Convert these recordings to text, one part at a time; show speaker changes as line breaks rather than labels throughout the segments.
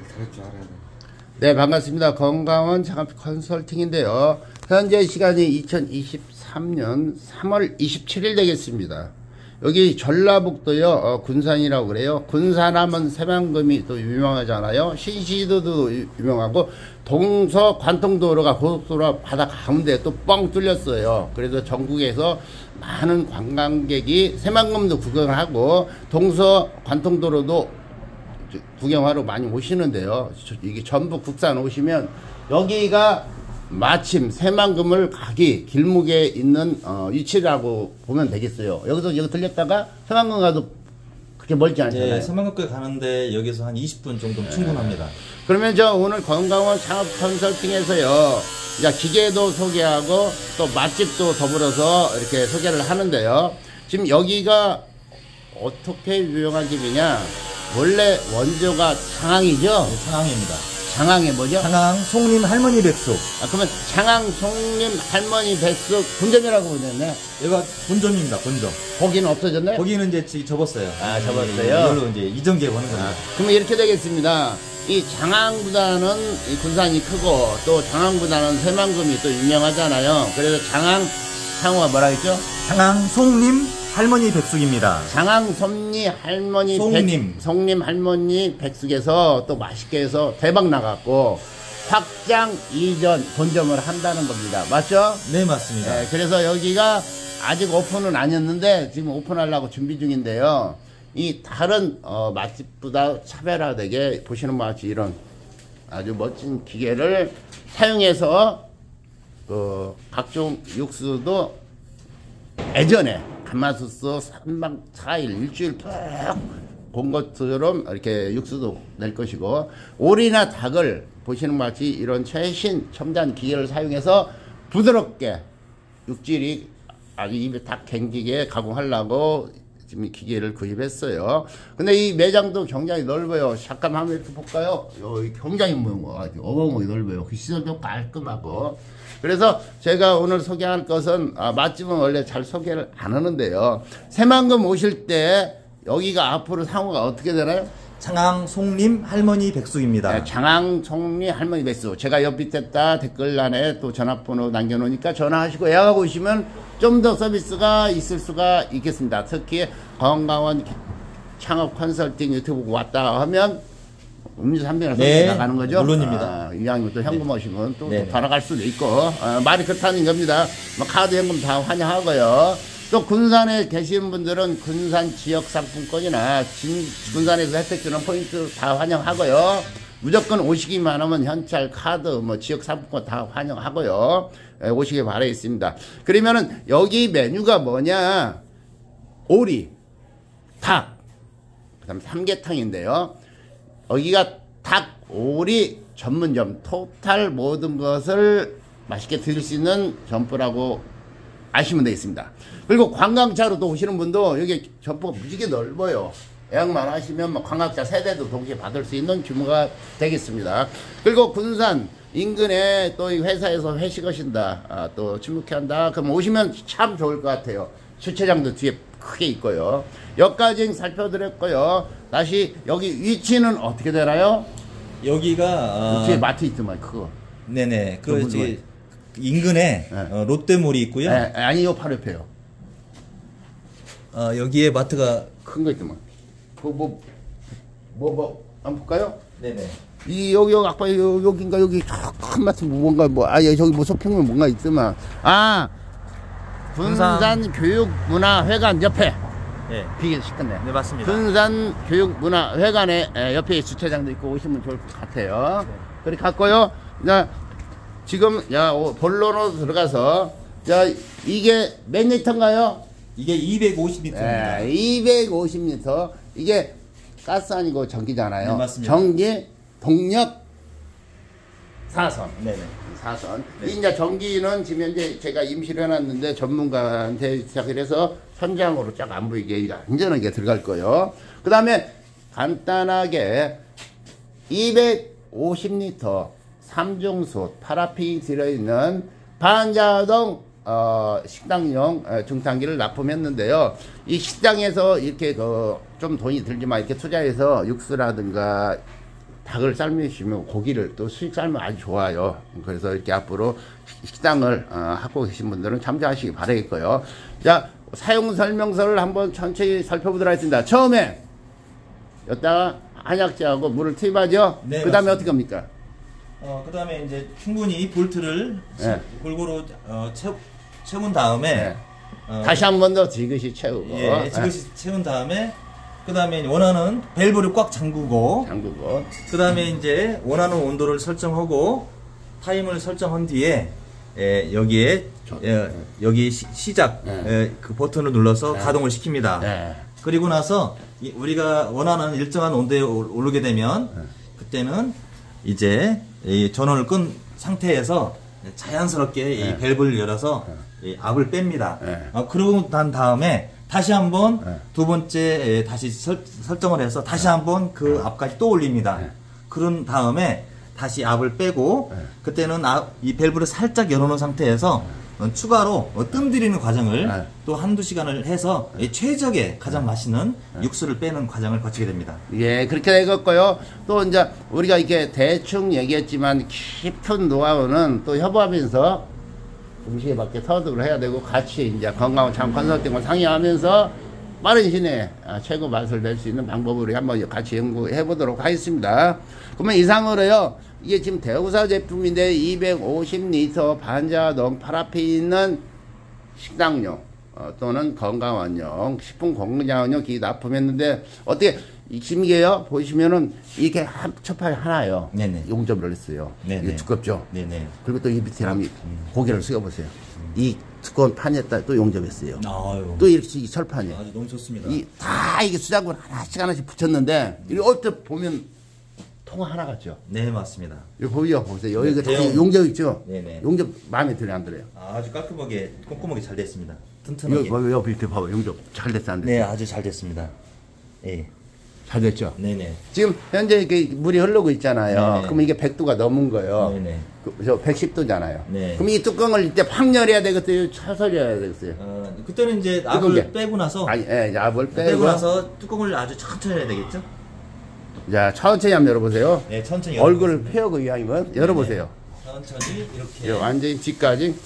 그럴 줄 알아요.
네, 반갑습니다. 건강원 창업 컨설팅인데요. 현재 시간이 2023년 3월 27일 되겠습니다. 여기 전라북도요, 군산이라고 그래요. 군산하면 새만금이 또 유명하잖아요. 신시도도 유명하고, 동서 관통도로가 고속도로 바다 가운데 또 뻥 뚫렸어요. 그래서 전국에서 많은 관광객이 새만금도 구경하고, 동서 관통도로도 구경하러 많이 오시는데요. 이게 전북 국산 오시면 여기가 마침 새만금을 가기 길목에 있는 위치라고 보면 되겠어요. 여기 들렸다가 새만금 가도 그렇게 멀지 않잖아요.
네, 새만금까지 가는데 여기서 한 20분 정도면 충분합니다.
그러면 저 오늘 건강원 창업 컨설팅에서요, 이제 기계도 소개하고 또 맛집도 더불어서 이렇게 소개를 하는데요. 지금 여기가 어떻게 유명한 집이냐? 원래 원조가 장항이죠?
네, 장항입니다.
장항이 뭐죠?
장항 송림 할머니 백숙.
그러면 장항 송림 할머니 백숙 본점이라고 보냈네.
여기가 본점입니다. 본점.
거기는 없어졌나요?
거기는 이제 접었어요.
아, 접었어요?
이걸로 이제 이전 개보는 겁니다.
그러면 이렇게 되겠습니다. 이 장항보다는 이 군산이 크고 또 장항보다는 새만금이 또 유명하잖아요. 그래서 장항 상호가 뭐라 했죠?
장항 송림 할머니 백숙입니다.
장항 섭리 할머니 송림 할머니 백숙에서 또 맛있게 해서 대박 나갔고 확장 이전 본점을 한다는 겁니다. 맞죠?
네, 맞습니다.
네, 그래서 여기가 아직 오픈은 아니었는데 지금 오픈하려고 준비 중인데요. 이 다른 맛집보다 차별화되게 보시는 바와 같이 이런 아주 멋진 기계를 사용해서 각종 육수도 예전에 가마솥 3박 4일 일주일 푹 본 것처럼 이렇게 육수도 낼 것이고, 오리나 닭을 보시는 것 같이 이런 최신 첨단 기계를 사용해서 부드럽게 육질이 아주 입에 딱 갱기게 가공하려고 지금 기계를 구입했어요. 근데 이 매장도 굉장히 넓어요. 잠깐 한번 이렇게 볼까요? 굉장히 어마어마하게 넓어요. 그 시설도 깔끔하고. 그래서 제가 오늘 소개할 것은 맛집은 원래 잘 소개를 안 하는데요. 새만금 오실 때 여기가 앞으로 상호가 어떻게 되나요?
장항 송림 할머니 백숙입니다.
네, 장항 송림 할머니 백숙. 제가 옆 밑에다 댓글란에 또 전화번호 남겨놓으니까 전화하시고 예약하고 오시면 좀 더 서비스가 있을 수가 있겠습니다. 특히 건강원 창업 컨설팅 유튜브 왔다 하면 음료수 한 병을
네,
나가는 거죠.
물론입니다.
이왕이면 또 현금
네.
오시면 또
네.
더 나갈 수도 있고, 말이 그렇다는 겁니다. 뭐 카드 현금 다 환영하고요. 또 군산에 계시는 분들은 군산 지역 상품권이나 군산에서 혜택 주는 포인트 다 환영하고요. 무조건 오시기만 하면 현찰, 카드, 뭐 지역 상품권 다 환영하고요. 오시길 바라겠습니다. 그러면은 여기 메뉴가 뭐냐? 오리, 닭, 그다음 삼계탕인데요. 여기가 닭, 오리 전문점, 토탈 모든 것을 맛있게 드실 수 있는 점포라고 아시면 되겠습니다. 그리고 관광차로 또 오시는 분도 여기 점포가 무지개 넓어요. 예약만 하시면 뭐 관광차 세대도 동시에 받을 수 있는 규모가 되겠습니다. 그리고 군산 인근에 또 이 회사에서 회식하신다, 또 친목회 한다, 그럼 오시면 참 좋을 것 같아요. 주차장도 뒤에 크게 있고요. 여기까지 살펴드렸고요. 다시 여기 위치는 어떻게 되나요?
여기가
뒤에 마트 있더만 그거.
네네. 그 인근에
네.
롯데몰이 있고요.
네, 아니요, 바로 옆에요.
여기에 마트가
큰 거 있더만. 그거 한번 볼까요?
네네.
여기 아까 여기인가 여기 큰 마트 뭔가 저기 뭐 쇼핑몰 뭔가 있더만. 군산 교육문화회관 옆에.
네.
비계 시켰네.
네, 맞습니다.
군산 교육문화회관에 옆에 주차장도 있고 오시면 좋을 것 같아요. 네. 그렇게 갔고요. 지금 본론으로 들어가서 이게 몇 리터인가요?
이게 250리터입니다.
네, 250리터. 이게 가스 아니고 전기잖아요.
네, 맞습니다.
전기, 동력, 4선.
네네.
4선.
네.
이제 전기는 지금 현재 제가 임시로 해놨는데 전문가한테 시작을 해서 현장으로 쫙 안 보이게 안전하게 들어갈 거예요. 그 다음에 간단하게 250리터 3중수 파라핀이 들어있는 반자동 식당용 중탕기를 납품했는데요. 이 식당에서 이렇게 좀 돈이 들지만 이렇게 투자해서 육수라든가 닭을 삶으시면 고기를 또 수익 삶으면 아주 좋아요. 그래서 이렇게 앞으로 식당을 하고 계신 분들은 참조하시기 바라겠고요. 자, 사용 설명서를 한번 천천히 살펴보도록 하겠습니다. 처음에 여기다가 한약재하고 물을 투입하죠.
네,
그 다음에
맞습니다.
어떻게 합니까?
그 다음에 이제 충분히 볼트를
네.
골고루 채운 다음에
네. 다시 한 번 더 지그시 채우고
예, 지그시 채운 다음에 그 다음에 원하는 밸브를 꽉 잠그고
잠그고
그 다음에 이제 원하는 온도를 설정하고 타임을 설정한 뒤에 여기에 여기 시작 그 버튼을 눌러서 가동을 시킵니다.
네.
그리고 나서 우리가 원하는 일정한 온도에 오르게 되면 그때는 이제 이 전원을 끈 상태에서 자연스럽게 이 밸브를 열어서 이 압을 뺍니다. 그러고 난 다음에 다시 한번 두 번째 다시 설정을 해서 다시 한번 그 압까지 또 올립니다. 그런 다음에 다시 압을 빼고 그때는 이 밸브를 살짝 열어놓은 상태에서 추가로 뜸 들이는 과정을 또 한두 시간을 해서 최적의 가장 맛있는 육수를 빼는 과정을 거치게 됩니다.
예, 그렇게 되겠고요. 또 이제 우리가 이렇게 대충 얘기했지만 깊은 노하우는 또 협업하면서 음식에 맞게 터득을 해야 되고 같이 이제 건강한 참 컨설팅을 상의하면서 빠른 시내에 최고 맛을 낼 수 있는 방법을 한번 같이 연구해 보도록 하겠습니다. 그러면 이상으로요, 이게 지금 대우사 제품인데 250리터 반자동 파라핀 있는 식당용 또는 건강원용 식품 공장용 기기 납품했는데 어떻게 지금 이게요 보시면은 이게 합쳐파이 하나요.
네네.
용접을 했어요.
네네.
이게 두껍죠.
네네.
그리고 또 이 밑에 고개를 숙여보세요. 이 두꺼운 판에다 또 용접했어요.
아유.
또 이렇게 이 철판에
아주 너무 좋습니다.
다 이게 수작을 하나씩 붙였는데 이거 얼핏 보면 통 하나 같죠.
네, 맞습니다.
이거 보세요. 여기가 다
대형.
용접 있죠.
네네.
용접 마음에 들어요, 안 들어요?
아주 깔끔하게 꼼꼼하게 잘 됐습니다. 튼튼하게.
여기 이렇게 봐봐. 용접 잘 됐어, 안 됐어?
네, 아주 잘 됐습니다. 예.
잘 됐죠.
네네.
지금 현재 이렇게 물이 흐르고 있잖아요.
네네.
그럼 이게 100도가 넘은 거예요.
네네.
저 110도잖아요.
네.
그럼 이 뚜껑을 이때 확 열어야 되겠어요? 쳐서려야 되겠어요?
그때는 이제
뜨거운
압을
게.
빼고 나서
아니, 예, 압을
빼고
빼고.
나서 뚜껑을 아주 천천히 해야 되겠죠?
자, 천천히 한번 열어보세요.
네, 천천히
얼굴을
열어보겠습니다.
펴고 이왕이면 열어보세요.
천천히 이렇게
예, 완전히 뒤까지,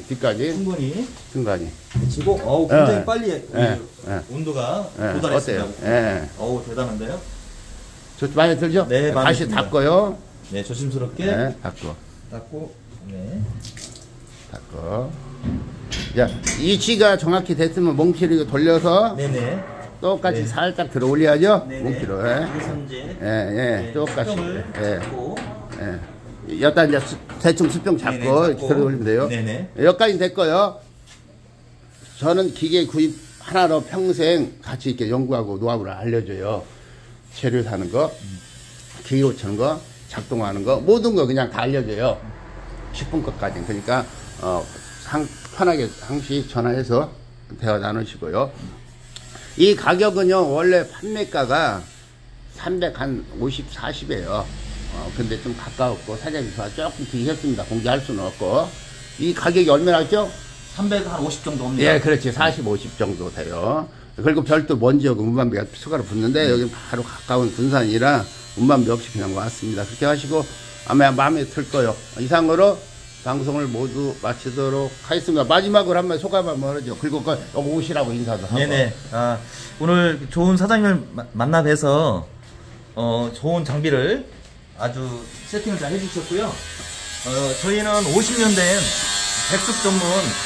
충분히
중간이.
지고 굉장히
예.
빨리
예.
온도가
예.
도달했습니다.
어때요? 예.
대단한데요?
저 마음에 들죠?
네, 마음에
다시
듭니다.
닦고요.
네, 조심스럽게
네, 닦고.
네.
닦고. 자, 위치가 정확히 됐으면 몽키를 돌려서
네네.
똑같이
네.
살짝 들어 올려야죠.
네네.
몽키로.
그래서 이제
예, 똑같이.
수평을
예.
잡고
예. 여기다 이제 대충 수평 잡고
네네, 잡고.
이렇게 들어 올리면 돼요.
네네.
여기까지 됐고요. 저는 기계 구입 하나로 평생 같이 이렇게 연구하고 노하우를 알려줘요. 재료 사는 거, 기계 고치는 거, 작동하는 거, 모든 거 그냥 다 알려줘요. 10분 것까지. 그러니까, 편하게 항시 전화해서 대화 나누시고요. 이 가격은요, 원래 판매가가 350, 40이에요. 근데 좀 가까웠고, 사장님 좋아 조금 드셨습니다. 공개할 수는 없고. 이 가격이 얼마나 했죠?
350 정도 옵니다.
예, 그렇지. 40, 50 정도 돼요. 그리고 별도 먼지하고 운반비가 추가로 붙는데 여기 바로 가까운 군산이라 운반비 없이 그냥 왔습니다. 그렇게 하시고 아마 마음에 들 거요. 이상으로 방송을 모두 마치도록 하겠습니다. 마지막으로 한번 소감 한번 하죠. 그리고 여기 오시라고 인사도 하고.
네네. 오늘 좋은 사장님을 만나 뵈서 좋은 장비를 아주 세팅을 잘 해주셨고요. 저희는 50년 된 백숙 전문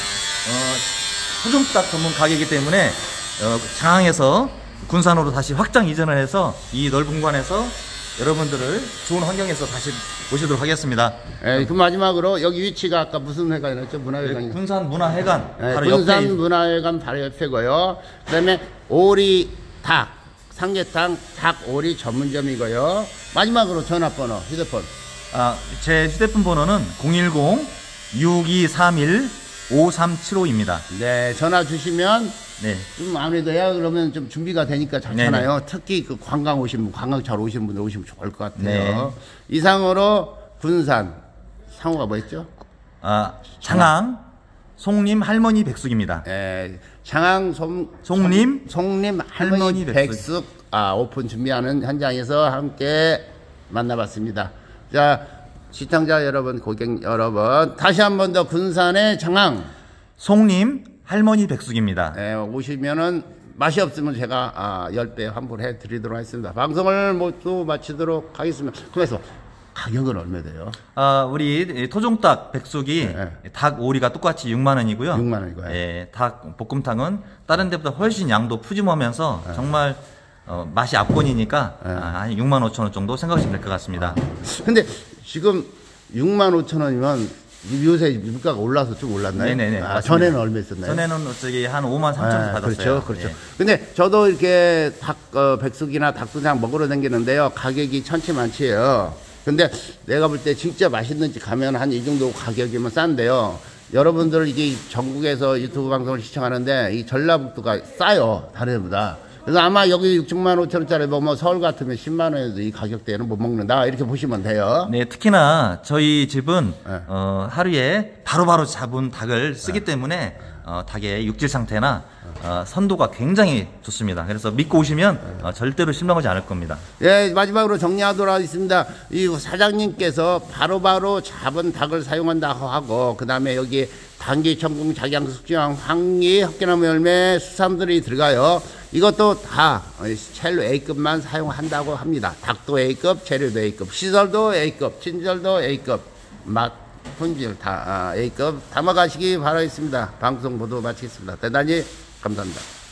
소중닭 전문 가게이기 때문에 장항에서 군산으로 다시 확장 이전을 해서 이 넓은 공간에서 여러분들을 좋은 환경에서 다시 모시도록 하겠습니다.
예, 그 마지막으로 여기 위치가 아까 무슨 회관이었죠? 문화회관이.
군산 문화회관
네,
바로
군산
옆에
문화회관 바로 옆에고요. 그 다음에 오리 닭, 삼계탕 닭 오리 전문점이고요. 마지막으로 전화번호, 휴대폰.
제 휴대폰 번호는 010-6231-5375입니다.
네, 전화 주시면
네.
좀 아무래도 해야 그러면 좀 준비가 되니까 좋잖아요. 특히 그 관광 오신 분, 관광차로 오시는 분들 오시면 좋을 것 같아요.
네.
이상으로 군산 상호가 뭐였죠?
장항 송림 할머니 백숙입니다.
예, 장항
송림
할머니 백숙 오픈 준비하는 현장에서 함께 만나봤습니다. 자, 시청자 여러분, 고객 여러분, 다시 한 번 더 군산의 장항
송림 할머니 백숙입니다.
오시면은 맛이 없으면 제가 10배 환불해 드리도록 하겠습니다. 방송을 모두 마치도록 하겠습니다. 그래서 가격은 얼마 돼요?
우리 토종닭 백숙이 닭 오리가 똑같이 6만 원이고요.
6만 원이고요.
예, 닭 볶음탕은 다른 데보다 훨씬 양도 푸짐하면서 정말 맛이 압권이니까 한 6만 5천 원 정도 생각하시면 될 것 같습니다.
근데 지금 6만 5천 원이면 요새 물가가 올라서 좀 올랐나요?
네네네.
전에는 얼마 있었나요?
전에는 저기 한 5만 3천 원 받았어요.
그렇죠.
예.
근데 저도 이렇게 백숙이나 닭도장 먹으러 다니는데요. 가격이 천치만치예요. 근데 내가 볼 때 진짜 맛있는 집 가면 한 이 정도 가격이면 싼데요. 여러분들 이게 전국에서 유튜브 방송을 시청하는데 이 전라북도가 싸요. 다른 데보다. 그래서 아마 여기 6만 5천 원짜리 먹으면 서울 같으면 10만 원에도 이 가격대에는 못 먹는다. 이렇게 보시면 돼요.
네, 특히나 저희 집은 하루에 바로바로 잡은 닭을 쓰기 때문에 닭의 육질 상태나 선도가 굉장히 좋습니다. 그래서 믿고 오시면 절대로 실망하지 않을 겁니다.
예, 마지막으로 정리하도록 하겠습니다. 이 사장님께서 바로바로 잡은 닭을 사용한다고 하고, 그 다음에 여기 단기 천궁 작양 숙주향 황리 헛개나무 열매 수산들이 들어가요. 이것도 다 첼로 A급만 사용한다고 합니다. 닭도 A급, 재료도 A급, 시설도 A급, 친절도 A급, 맛, 품질 다 A급 담아가시기 바라겠습니다. 방송 모두 마치겠습니다. 대단히 감사합니다.